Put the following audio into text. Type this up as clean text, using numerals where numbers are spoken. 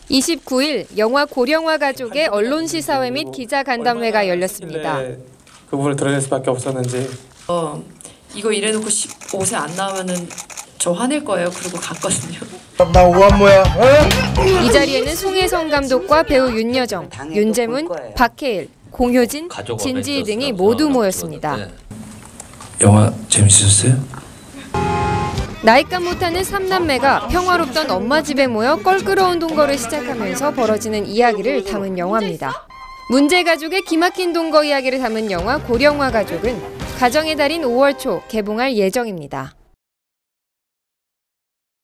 29일 영화 고령화 가족의 언론 시사회 및 기자 간담회가 열렸습니다. 그 부분을 드러낼 수밖에 없었는지. 이거 이래놓고 15세 안 나오면은 저 화낼 거예요. 그러고 갔거든요. 나 오한모야. 이 자리에는 송혜성 감독과 배우 윤여정, 윤재문, 박해일, 공효진, 진지희 등이 모두 모였습니다. 영화 재밌으셨어요? 나이값 못하는 3남매가 평화롭던 엄마 집에 모여 껄끄러운 동거를 시작하면서 벌어지는 이야기를 담은 영화입니다. 문제 가족의 기막힌 동거 이야기를 담은 영화 고령화 가족은 가정의 달인 5월 초 개봉할 예정입니다.